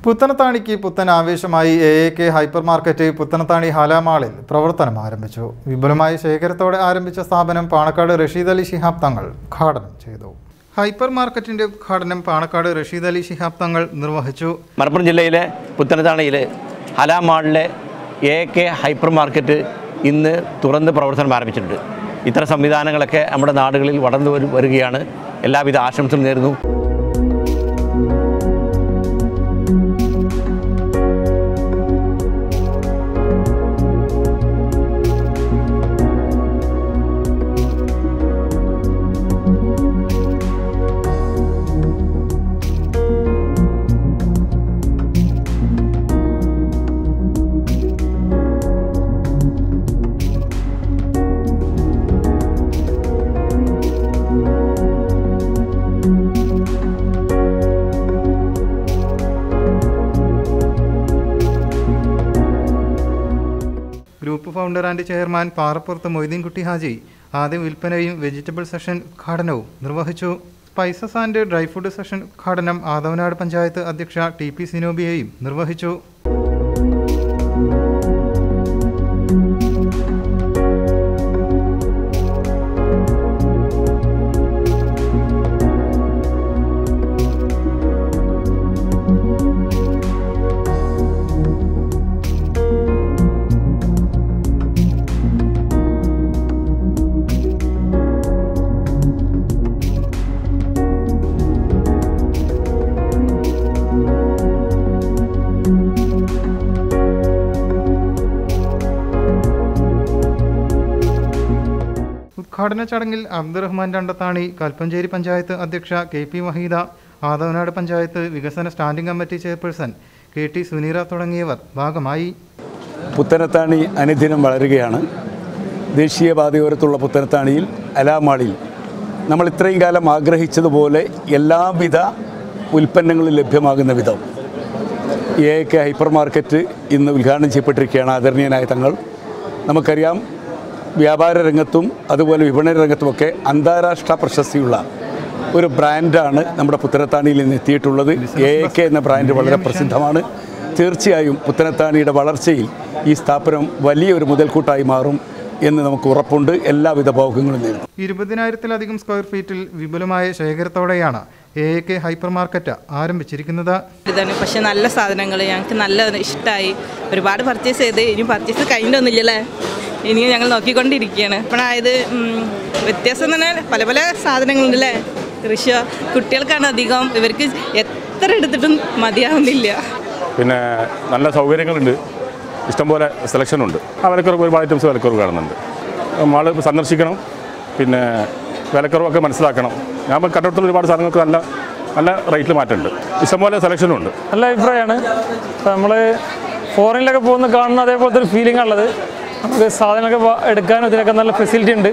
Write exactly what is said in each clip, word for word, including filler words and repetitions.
പുത്തനത്താണിക്ക് പുത്തൻ ആവേശമായി A A K hyper market പുത്തനത്താണി ഹാലാമാളിൽ പ്രവർത്തനം ആരംഭിച്ചു. വിപുലമായ ശേഖരത്തോടെ ആരംഭിച്ച സ്ഥാപനം പാണക്കാട് റഷീദ് അലി ശിഹാബ് തങ്ങൾ ഉദ്ഘാടനം ചെയ്തു. ഹൈപ്പർ മാർക്കറ്റിന്റെ ഉദ്ഘാടനം പാണക്കാട് റഷീദ് അലി ശിഹാബ് തങ്ങൾ നിർവഹിച്ചു. മലപ്പുറം ജില്ലയിലെ പുത്തനത്താണിയിലെ ഹാലാമാളിലെ A A K hyper market ഇന്ന് തുറന്ന് പ്രവർത്തനം ആരംഭിച്ചിട്ടുണ്ട്. ഇത്തരം സംവിധാനങ്ങളൊക്കെ നമ്മുടെ നാടുകളിൽ വളർന്നു വരികയാണ്. എല്ലാവിധ ആശംസകളും നേരുന്നു. ഗ്രൂപ്പ് ഫൗണ്ടർ ആൻഡ് ചെയർമാൻ പാറപ്പുറത്ത് മൊയ്തീൻകുട്ടി ഹാജി ആദ്യം വിൽപ്പനയും വെജിറ്റബിൾ സെഷൻ ഉദ്ഘാടനവും നിർവഹിച്ചു. Spices and dry food session ഉദ്ഘാടനം ആദവനാട് പഞ്ചായത്ത് അധ്യക്ഷ ടി പി സിനോബിയയും നിർവഹിച്ചു. ഉദ്ഘാടന ചടങ്ങിൽ അബ്ദുറഹ്മാൻ രണ്ടത്താണി, കൽപ്പഞ്ചേരി പഞ്ചായത്ത് അധ്യക്ഷ കെ പി വഹീദ, ആദവനാട് പഞ്ചായത്ത് വികസന standing committee chairperson K T Suneera തുടങ്ങിയവർ ഭാഗമായി. പുത്തനത്താണി അനുദിനം വളരുകയാണ്. ദേശീയപാതയോരത്തുള്ള പുത്തനത്താണിയിൽ അലാമാളിൽ നമ്മൾ ഇത്രയും കാലം ആഗ്രഹിച്ചതുപോലെ എല്ലാവിധ ഉൽപ്പന്നങ്ങളും ലഭ്യമാകുന്ന വിധം A A K hyper market ഇന്ന് ഉദ്ഘാടനം ചെയ്യപ്പെട്ടിരിക്കുകയാണ്. ആദരണീയനായ തങ്ങൾ, നമുക്കറിയാം വ്യാപാര രംഗത്തും അതുപോലെ വിപണന രംഗത്തുമൊക്കെ അന്താരാഷ്ട്ര പ്രശസ്തിയുള്ള ഒരു ബ്രാൻഡാണ് നമ്മുടെ പുത്തനത്താണിയിൽ നിന്ന് എത്തിയിട്ടുള്ളത്. എ എ കെ എന്ന ബ്രാൻഡ് വളരെ പ്രസിദ്ധമാണ്. തീർച്ചയായും പുത്തനത്താണിയുടെ വളർച്ചയിൽ ഈ സ്ഥാപനം വലിയൊരു മുതൽക്കൂട്ടായി മാറും എന്ന് നമുക്ക് ഉറപ്പുണ്ട്. എല്ലാവിധ ഭോഗങ്ങളും നേരിടും. ഇരുപതിനായിരത്തിലധികം സ്ക്വയർ ഫീറ്റിൽ വിപുലമായ ശേഖരത്തോടെയാണ് A A K hyper market ആരംഭിച്ചിരിക്കുന്നത്. പക്ഷെ നല്ല സാധനങ്ങൾ ഞങ്ങൾക്ക് നല്ല ഇഷ്ടമായി. ഒരുപാട് പർച്ചേസ് ചെയ്ത് ഇനി പർച്ചേസ് കഴിഞ്ഞൊന്നുമില്ലല്ലേ, ഇനി ഞങ്ങൾ നോക്കിക്കൊണ്ടിരിക്കുകയാണ്. ഇപ്പോഴായത് വ്യത്യാസം തന്നെ പല പല സാധനങ്ങളുണ്ടല്ലേ. കൃഷി കുട്ടികൾക്കാണ് അധികം, ഇവർക്ക് എത്ര എടുത്തിട്ടും മതിയാവുന്നില്ല. പിന്നെ നല്ല സൗകര്യങ്ങളുണ്ട്, ഇഷ്ടംപോലെ സെലക്ഷനുണ്ട്. ആ വിലക്കുറവ് ഒരുപാട് ഐറ്റംസ് വിലക്കുറവ് കാണുന്നുണ്ട്. മാൾ സന്ദർശിക്കണം, പിന്നെ വിലക്കുറവൊക്കെ മനസ്സിലാക്കണം. ഞാൻ കണ്ടിടത്തുള്ള ഒരുപാട് സാധനങ്ങൾക്ക് നല്ല നല്ല റേറ്റിൽ മാറ്റമുണ്ട്. ഇഷ്ടംപോലെ സെലക്ഷനുണ്ട്. നല്ല അഭിപ്രായമാണ്. നമ്മൾ ഫോറിനിലൊക്കെ പോകുന്ന കാണുന്ന അതേപോലത്തെ ഒരു ഫീലിംഗ് ഉള്ളത്. നമുക്ക് സാധനങ്ങളൊക്കെ എടുക്കാനും ഇതിനൊക്കെ നല്ല ഫെസിലിറ്റി ഉണ്ട്.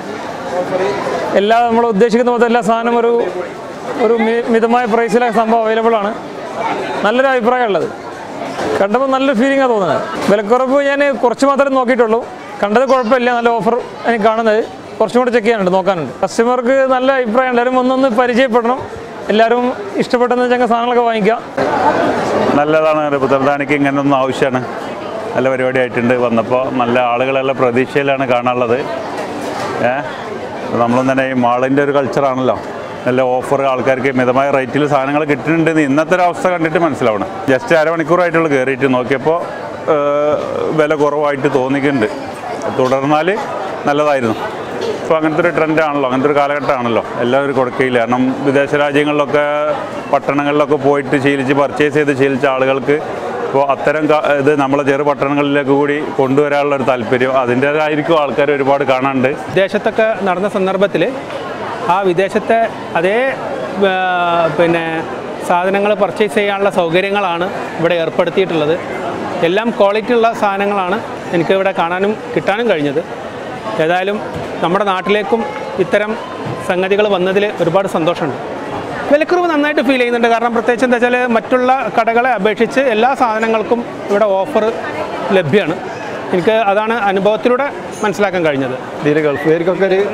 എല്ലാ നമ്മൾ ഉദ്ദേശിക്കുന്ന പോലത്തെ എല്ലാ സാധനവും ഒരു ഒരു മിതമായ പ്രൈസിലെ സംഭവം അവൈലബിൾ ആണ്. നല്ലൊരു അഭിപ്രായം ഉള്ളത്. കണ്ടപ്പോൾ നല്ലൊരു ഫീലിംഗാണ് തോന്നുന്നത്. വിലക്കുറവ് ഞാൻ കുറച്ച് മാത്രമേ നോക്കിയിട്ടുള്ളൂ. കണ്ടത് കുഴപ്പമില്ല, നല്ല ഓഫർ എനിക്ക് കാണുന്നത്. കുറച്ചും കൂടെ ചെക്ക് ചെയ്യാനുണ്ട്, നോക്കാനുണ്ട്. കസ്റ്റമർക്ക് നല്ല അഭിപ്രായം. എല്ലാവരും ഒന്നൊന്ന് പരിചയപ്പെടണം. എല്ലാവരും ഇഷ്ടപ്പെട്ടെന്ന് വെച്ചാൽ സാധനങ്ങളൊക്കെ വാങ്ങിക്കാം. നല്ലതാണ്. പുത്തനത്താണിക്ക് ഇങ്ങനൊന്നും ആവശ്യമാണ്. നല്ല പരിപാടിയായിട്ടുണ്ട്. വന്നപ്പോൾ നല്ല ആളുകളെല്ലാം പ്രതീക്ഷയിലാണ് കാണാനുള്ളത്. ഏഹ് നമ്മളൊന്നും തന്നെ ഈ മാളിൻ്റെ ഒരു കൾച്ചറാണല്ലോ. നല്ല ഓഫർ, ആൾക്കാർക്ക് മിതമായ റേറ്റിൽ സാധനങ്ങൾ കിട്ടുന്നുണ്ടെന്ന് ഇന്നത്തെ ഒരു അവസ്ഥ കണ്ടിട്ട് മനസ്സിലാവണം. ജസ്റ്റ് അരമണിക്കൂറായിട്ടുള്ള കയറിയിട്ട് നോക്കിയപ്പോൾ വില കുറവായിട്ട് തോന്നിക്കുന്നുണ്ട്. തുടർന്നാൽ നല്ലതായിരുന്നു. ഇപ്പോൾ അങ്ങനത്തെ ഒരു ട്രെൻഡാണല്ലോ, അങ്ങനത്തെ ഒരു കാലഘട്ടമാണല്ലോ. എല്ലാവരും കൊടുക്കയില്ല. കാരണം വിദേശ രാജ്യങ്ങളിലൊക്കെ പട്ടണങ്ങളിലൊക്കെ പോയിട്ട് ശീലിച്ച് പർച്ചേസ് ചെയ്ത് ശീലിച്ച ആളുകൾക്ക് ഇപ്പോൾ അത്തരം ഇത് നമ്മളെ ചെറു പട്ടണങ്ങളിലേക്ക് കൂടി കൊണ്ടുവരാനുള്ളൊരു താല്പര്യം അതിൻ്റേതായിരിക്കും ആൾക്കാർ ഒരുപാട് കാണാനുണ്ട്. വിദേശത്തൊക്കെ നടന്ന സന്ദർഭത്തിൽ ആ വിദേശത്തെ അതേ പിന്നെ സാധനങ്ങൾ പർച്ചേസ് ചെയ്യാനുള്ള സൗകര്യങ്ങളാണ് ഇവിടെ ഏർപ്പെടുത്തിയിട്ടുള്ളത്. എല്ലാം ക്വാളിറ്റി ഉള്ള സാധനങ്ങളാണ് എനിക്കിവിടെ കാണാനും കിട്ടാനും കഴിഞ്ഞത്. ഏതായാലും നമ്മുടെ നാട്ടിലേക്കും ഇത്തരം സംഗതികൾ വന്നതിൽ ഒരുപാട് സന്തോഷമുണ്ട്. വിലക്കുറവ് നന്നായിട്ട് ഫീൽ ചെയ്യുന്നുണ്ട്. കാരണം പ്രത്യേകിച്ച് എന്താ വെച്ചാൽ മറ്റുള്ള കടകളെ അപേക്ഷിച്ച് എല്ലാ സാധനങ്ങൾക്കും ഇവിടെ ഓഫർ ലഭ്യമാണ്. എനിക്ക് അതാണ് അനുഭവത്തിലൂടെ മനസ്സിലാക്കാൻ കഴിഞ്ഞത്. ഇതിൽ ഗൾഫുകാർക്കൊക്കെ ഒരു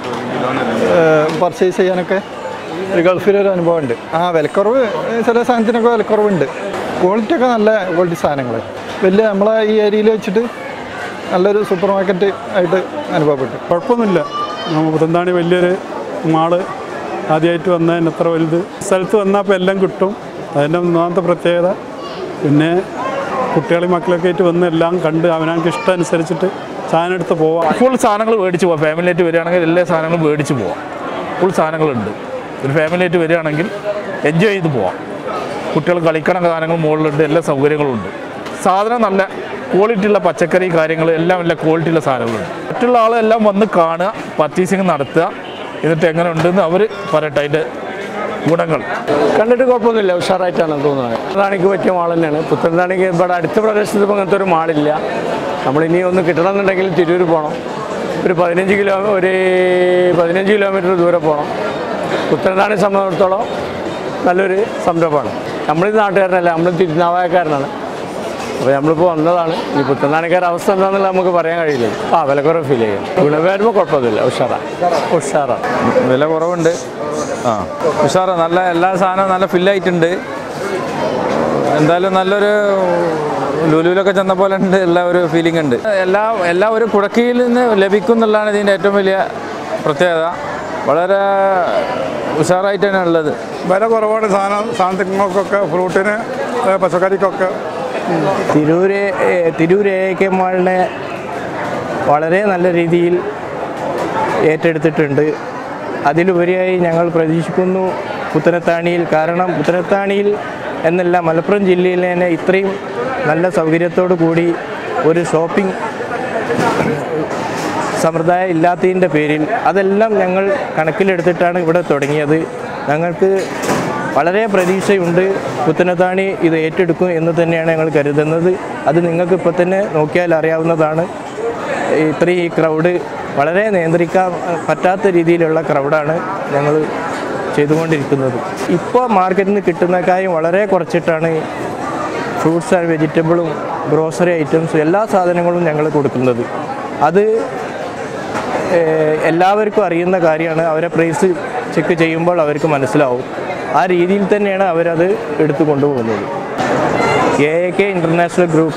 പർച്ചേസ് ചെയ്യാനൊക്കെ ഒരു ഗൾഫിലൊരു അനുഭവമുണ്ട്. ആ വിലക്കുറവ് ചില സാധനത്തിനൊക്കെ വിലക്കുറവുണ്ട്. ക്വാളിറ്റി ഒക്കെ നല്ല ക്വാളിറ്റി സാധനങ്ങൾ വലിയ നമ്മളെ ഈ ഏരിയയിൽ വെച്ചിട്ട് നല്ലൊരു സൂപ്പർ മാർക്കറ്റ് ആയിട്ട് അനുഭവപ്പെട്ടു. കുഴപ്പമൊന്നുമില്ല. പുത്തനത്താണി വലിയൊരു മാള് ആദ്യമായിട്ട് വന്നതിന് അത്ര വലുത് സ്ഥലത്ത് വന്നാൽ ഇപ്പോൾ എല്ലാം കിട്ടും. അതിൻ്റെ ഒന്നാമത്തെ പ്രത്യേകത. പിന്നെ കുട്ടികളെയും മക്കളൊക്കെ ആയിട്ട് വന്ന് എല്ലാം കണ്ട് അവനവർക്ക് ഇഷ്ടം അനുസരിച്ചിട്ട് സാധനം എടുത്ത് പോവാം. ഫുൾ സാധനങ്ങൾ മേടിച്ച് പോവാം. ഫാമിലിയായിട്ട് വരികയാണെങ്കിൽ എല്ലാ സാധനങ്ങളും മേടിച്ച് പോവാം. ഫുൾ സാധനങ്ങളുണ്ട്. ഒരു ഫാമിലിയായിട്ട് വരികയാണെങ്കിൽ എൻജോയ് ചെയ്ത് പോവാം. കുട്ടികൾ കളിക്കണ സാധനങ്ങൾ മുകളിലുണ്ട്, എല്ലാ സൗകര്യങ്ങളും ഉണ്ട്. സാധനം നല്ല ക്വാളിറ്റിയുള്ള പച്ചക്കറി കാര്യങ്ങൾ എല്ലാം നല്ല ക്വാളിറ്റിയുള്ള സാധനങ്ങളുണ്ട്. മറ്റുള്ള ആളെല്ലാം വന്ന് കാണുക, പർച്ചേസിങ് നടത്തുക, എന്നിട്ട് എങ്ങനെ ഉണ്ടെന്ന് അവർ പറയട്ടെ അതിൻ്റെ ഗുണങ്ങൾ. കണ്ടിട്ട് കുഴപ്പമൊന്നുമില്ല, ഉഷാറായിട്ടാണ് തോന്നുന്നത്. പുത്തനത്താണിക്ക് പറ്റിയ മാൾ തന്നെയാണ്. പുത്തനത്താണിക്ക് ഇവിടെ അടുത്ത പ്രദേശത്ത് ഇപ്പോൾ അങ്ങനത്തെ ഒരു മാളില്ല. നമ്മളിനി ഒന്ന് കിട്ടണമെന്നുണ്ടെങ്കിൽ തിരൂർ പോകണം. ഒരു പതിനഞ്ച് കിലോ ഒരു പതിനഞ്ച് കിലോമീറ്റർ ദൂരെ പോകണം. പുത്തനത്താണിയെ സംബന്ധിച്ചിടത്തോളം നല്ലൊരു സംരംഭമാണ്. നമ്മളിത് നാട്ടുകാരനല്ല, നമ്മൾ തിരുനാവായക്കാരനാണ്. അപ്പോൾ നമ്മളിപ്പോൾ വന്നതാണ്. ഈ പുത്തനത്താണിക്കാരുടെ അവസ്ഥ എന്താണെന്നുള്ള നമുക്ക് പറയാൻ കഴിയില്ല. ആ വിലക്കുറവ് ഫീൽ ചെയ്യും. ഗുണമേന്മ കുഴപ്പമൊന്നുമില്ല, ഉഷാറാണ് ഉഷാറാണ് വില കുറവുണ്ട്. ആ ഉഷാറാണ്. നല്ല എല്ലാ സാധനവും നല്ല ഫില്ലായിട്ടുണ്ട്. എന്തായാലും നല്ലൊരു ലുലുവിലൊക്കെ ചെന്ന പോലെ ഉണ്ട്, എല്ലാ ഒരു ഫീലിംഗ് ഉണ്ട്. എല്ലാ എല്ലാ ഒരു കുടക്കീയിൽ നിന്ന് ലഭിക്കും എന്നുള്ളതാണ് ഇതിൻ്റെ ഏറ്റവും വലിയ പ്രത്യേകത. വളരെ ഉഷാറായിട്ട് തന്നെ ഉള്ളത്. വില കുറവാണ്. സാധനം സാധനങ്ങൾക്കൊക്കെ, ഫ്രൂട്ടിന്, പച്ചക്കറിക്കൊക്കെ. തിരൂര് തിരൂർ എ കെ മാളിനെ വളരെ നല്ല രീതിയിൽ ഏറ്റെടുത്തിട്ടുണ്ട്. അതിലുപരിയായി ഞങ്ങൾ പ്രതീക്ഷിക്കുന്നു പുത്തനത്താണിയിൽ, കാരണം പുത്തനത്താണിയിൽ എന്നല്ല മലപ്പുറം ജില്ലയിൽ തന്നെ ഇത്രയും നല്ല സൗകര്യത്തോടു കൂടി ഒരു ഷോപ്പിംഗ് സമ്പ്രദായം ഇല്ലാത്തതിൻ്റെ പേരിൽ അതെല്ലാം ഞങ്ങൾ കണക്കിലെടുത്തിട്ടാണ് ഇവിടെ തുടങ്ങിയത്. ഞങ്ങൾക്ക് വളരെ പ്രതീക്ഷയുണ്ട് പുത്തനത്താണി ഇത് ഏറ്റെടുക്കും എന്ന് തന്നെയാണ് ഞങ്ങൾ കരുതുന്നത്. അത് നിങ്ങൾക്ക് ഇപ്പോൾ തന്നെ നോക്കിയാൽ അറിയാവുന്നതാണ്. ഇത്രയും ഈ ക്രൗഡ് വളരെ നിയന്ത്രിക്കാൻ പറ്റാത്ത രീതിയിലുള്ള ക്രൗഡാണ് ഞങ്ങൾ ചെയ്തുകൊണ്ടിരിക്കുന്നത്. ഇപ്പോൾ മാർക്കറ്റിൽ നിന്ന് കിട്ടുന്നതിനേക്കാളും വളരെ കുറച്ചിട്ടാണ് ഫ്രൂട്ട്സ് ആൻഡ് വെജിറ്റബിളും ഗ്രോസറി ഐറ്റംസും എല്ലാ സാധനങ്ങളും ഞങ്ങൾ കൊടുക്കുന്നത്. അത് എല്ലാവർക്കും അറിയുന്ന കാര്യമാണ്. അവരെ പ്രൈസ് ചെക്ക് ചെയ്യുമ്പോൾ അവർക്ക് മനസ്സിലാവും. ആ രീതിയിൽ തന്നെയാണ് അവരത് എടുത്തു കൊണ്ടുപോകുന്നത്. A A K international group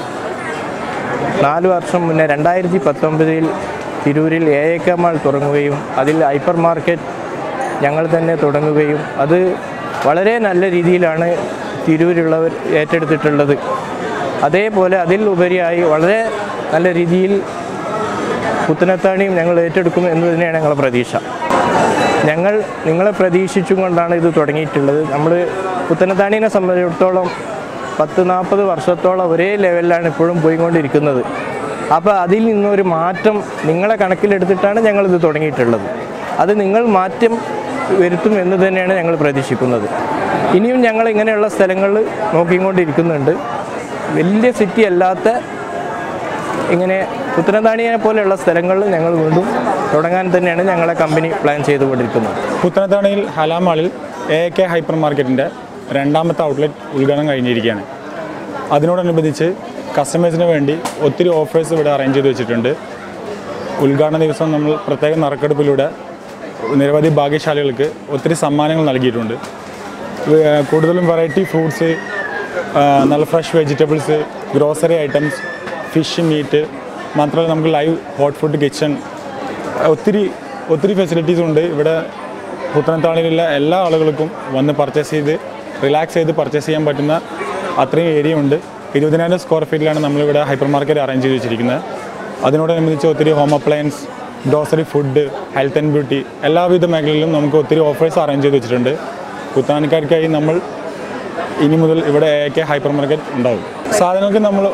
നാല് വർഷം മുന്നേ രണ്ടായിരത്തി പത്തൊമ്പതിൽ തിരൂരിൽ എ എ കെ മാൾ തുടങ്ങുകയും അതിൽ ഹൈപ്പർ മാർക്കറ്റ് ഞങ്ങൾ തന്നെ തുടങ്ങുകയും അത് വളരെ നല്ല രീതിയിലാണ് തിരൂരുള്ളവർ ഏറ്റെടുത്തിട്ടുള്ളത്. അതേപോലെ അതിൽ ഉപരിയായി വളരെ നല്ല രീതിയിൽ പുത്തനത്താണിയും ഞങ്ങൾ ഏറ്റെടുക്കും എന്ന് തന്നെയാണ് ഞങ്ങളുടെ പ്രതീക്ഷ. ഞങ്ങൾ നിങ്ങളെ പ്രതീക്ഷിച്ചും കൊണ്ടാണ് ഇത് തുടങ്ങിയിട്ടുള്ളത്. നമ്മൾ പുത്തനത്താണിയെ സംബന്ധിച്ചിടത്തോളം പത്ത് നാൽപ്പത് വർഷത്തോളം ഒരേ ലെവലിലാണ് ഇപ്പോഴും പോയിക്കൊണ്ടിരിക്കുന്നത്. അപ്പോൾ അതിൽ നിന്നൊരു മാറ്റം നിങ്ങളെ കണക്കിലെടുത്തിട്ടാണ് ഞങ്ങളിത് തുടങ്ങിയിട്ടുള്ളത്. അത് നിങ്ങൾ മാറ്റം വരുത്തും എന്ന് തന്നെയാണ് ഞങ്ങൾ പ്രതീക്ഷിക്കുന്നത്. ഇനിയും ഞങ്ങൾ ഇങ്ങനെയുള്ള സ്ഥലങ്ങളിൽ നോക്കിക്കൊണ്ടിരിക്കുന്നുണ്ട്. വലിയ സിറ്റി അല്ലാത്ത ഇങ്ങനെ പുത്തനത്താണിയെ പോലെയുള്ള സ്ഥലങ്ങളിൽ ഞങ്ങൾ വീണ്ടും തുടങ്ങാൻ തന്നെയാണ് ഞങ്ങളെ കമ്പനി പ്ലാൻ ചെയ്തുകൊണ്ടിരിക്കുന്നത്. പുത്തനത്താണിയിൽ ഹലാമാളിൽ എ കെ ഹൈപ്പർ മാർക്കറ്റിൻ്റെ രണ്ടാമത്തെ ഔട്ട്ലെറ്റ് ഉദ്ഘാടനം കഴിഞ്ഞിരിക്കുകയാണ്. അതിനോടനുബന്ധിച്ച് കസ്റ്റമേഴ്സിന് വേണ്ടി ഒത്തിരി ഓഫേഴ്സ് ഇവിടെ അറേഞ്ച് ചെയ്ത് വെച്ചിട്ടുണ്ട്. ഉദ്ഘാടന ദിവസം നമ്മൾ പ്രത്യേക നറുക്കെടുപ്പിലൂടെ നിരവധി ഭാഗ്യശാലികൾക്ക് ഒത്തിരി സമ്മാനങ്ങൾ നൽകിയിട്ടുണ്ട്. കൂടുതലും വെറൈറ്റി ഫ്രൂട്ട്സ്, നല്ല fresh vegetables, grocery items, fish, meat, മാത്രമല്ല നമുക്ക് ലൈവ് ഹോട്ട് ഫുഡ് കിച്ചൺ, ഒത്തിരി ഒത്തിരി ഫെസിലിറ്റീസ് ഉണ്ട് ഇവിടെ. പുത്തനത്താണിയിലുള്ള എല്ലാ ആളുകൾക്കും വന്ന് പർച്ചേസ് ചെയ്ത് റിലാക്സ് ചെയ്ത് പർച്ചേസ് ചെയ്യാൻ പറ്റുന്ന അത്രയും ഏരിയ ഉണ്ട്. ഇരുപതിനായിരം സ്ക്വയർ ഫീറ്റിലാണ് നമ്മളിവിടെ ഹൈപ്പർ മാർക്കറ്റ് അറേഞ്ച് ചെയ്ത് വെച്ചിരിക്കുന്നത്. അതിനോടനുബന്ധിച്ച് ഒത്തിരി home appliance, grocery, food, health and beauty എല്ലാവിധ മേഖലയിലും നമുക്ക് ഒത്തിരി ഓഫേഴ്സ് അറേഞ്ച് ചെയ്ത് വെച്ചിട്ടുണ്ട്. പുത്തനത്താണിക്കാർക്കായി നമ്മൾ ഇനി മുതൽ ഇവിടെ എ കെ ഹൈപ്പർ മാർക്കറ്റ് ഉണ്ടാവും. സാധനങ്ങൾക്ക് നമ്മൾ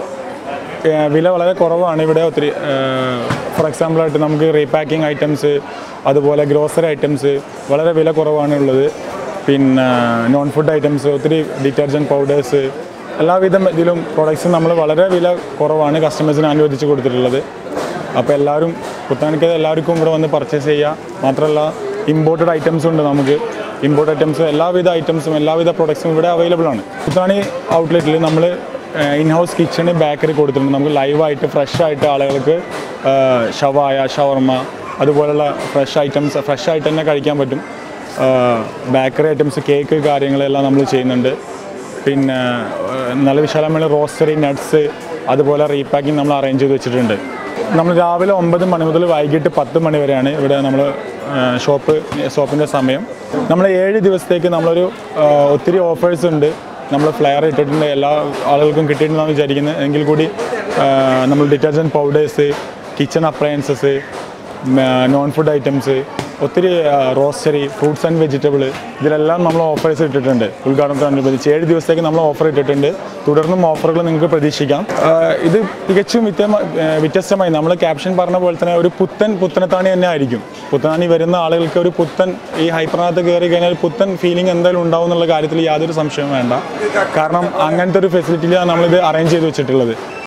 വില വളരെ കുറവാണ് ഇവിടെ. ഒത്തിരി ഫോർ എക്സാമ്പിളായിട്ട് നമുക്ക് റീപാക്കിംഗ് ഐറ്റംസ്, അതുപോലെ ഗ്രോസറി ഐറ്റംസ് വളരെ വില കുറവാണ് ഉള്ളത്. പിന്നെ നോൺ ഫുഡ് ഐറ്റംസ്, ഒത്തിരി ഡിറ്റർജൻറ്റ് പൗഡേഴ്സ്, എല്ലാവിധ ഇതിലും പ്രോഡക്ട്സും നമ്മൾ വളരെ വില കുറവാണ് കസ്റ്റമേഴ്സിന് അനുവദിച്ച് കൊടുത്തിട്ടുള്ളത്. അപ്പോൾ എല്ലാവരും പുത്തനത്താണിക്ക് എല്ലാവർക്കും ഇവിടെ വന്ന് പർച്ചേസ് ചെയ്യുക. മാത്രമല്ല ഇമ്പോർട്ടഡ് ഐറ്റംസും ഉണ്ട്. നമുക്ക് ഇമ്പോർട്ടഡ് ഐറ്റംസ് എല്ലാവിധ ഐറ്റംസും എല്ലാവിധ പ്രോഡക്ട്സും ഇവിടെ അവൈലബിൾ ആണ്. പുത്തനത്താണി ഔട്ട്ലെറ്റിൽ നമ്മൾ ഇൻ ഹൗസ് കിച്ചണ്, ബേക്കറി കൊടുത്തിട്ടുണ്ട്. നമുക്ക് ലൈവായിട്ട് ഫ്രഷായിട്ട് ആളുകൾക്ക് ഷവായ, ഷവർമ അതുപോലുള്ള ഫ്രഷ് ഐറ്റംസ് ഫ്രഷ് ആയിട്ട് തന്നെ കഴിക്കാൻ പറ്റും. ബേക്കറി ഐറ്റംസ്, കേക്ക് കാര്യങ്ങളെല്ലാം നമ്മൾ ചെയ്യുന്നുണ്ട്. പിന്നെ നല്ല വിശാലമായ റോസ്റ്ററി നട്ട്സ് അതുപോലെ റീപാക്കിംഗ് നമ്മൾ അറേഞ്ച് ചെയ്ത് വെച്ചിട്ടുണ്ട്. നമ്മൾ രാവിലെ ഒമ്പത് മണി മുതൽ വൈകിട്ട് പത്ത് മണി വരെയാണ് ഇവിടെ നമ്മൾ ഷോപ്പ് ഷോപ്പിൻ്റെ സമയം. നമ്മൾ ഏഴ് ദിവസത്തേക്ക് നമ്മളൊരു ഒത്തിരി ഓഫേഴ്സ് ഉണ്ട്. നമ്മൾ ഫ്ലെയർ ഇട്ടിട്ടുണ്ട്, എല്ലാ ആളുകൾക്കും കിട്ടിയിട്ടുണ്ടെന്ന് വിചാരിക്കുന്നത്. എങ്കിൽ കൂടി നമ്മൾ detergent powders, kitchen appliances, non food items, ഒത്തിരി റോസ്റ്ററി, ഫ്രൂട്ട്സ് ആൻഡ് വെജിറ്റബിൾ, ഇതിലെല്ലാം നമ്മൾ ഓഫേഴ്സ് ഇട്ടിട്ടുണ്ട്. ഉദ്ഘാടനത്തോടനുബന്ധിച്ച് ഏഴ് ദിവസത്തേക്ക് നമ്മൾ ഓഫർ ഇട്ടിട്ടുണ്ട്. തുടർന്നും ഓഫറുകൾ നിങ്ങൾക്ക് പ്രതീക്ഷിക്കാം. ഇത് തികച്ചും വ്യത്യസ്തമായി നമ്മൾ ക്യാപ്ഷൻ പറഞ്ഞ പോലെ തന്നെ ഒരു പുത്തൻ പുത്തനത്താണി തന്നെ ആയിരിക്കും. പുത്തനാണി വരുന്ന ആളുകൾക്ക് ഒരു പുത്തൻ, ഈ ഹൈപ്പറിനകത്ത് കയറി കഴിഞ്ഞാൽ പുത്തൻ ഫീലിംഗ് എന്തായാലും ഉണ്ടാവും എന്നുള്ള കാര്യത്തിൽ യാതൊരു സംശയവും വേണ്ട. കാരണം അങ്ങനത്തെ ഒരു ഫെസിലിറ്റിയിലാണ് നമ്മളിത് അറേഞ്ച് ചെയ്ത് വെച്ചിട്ടുള്ളത്.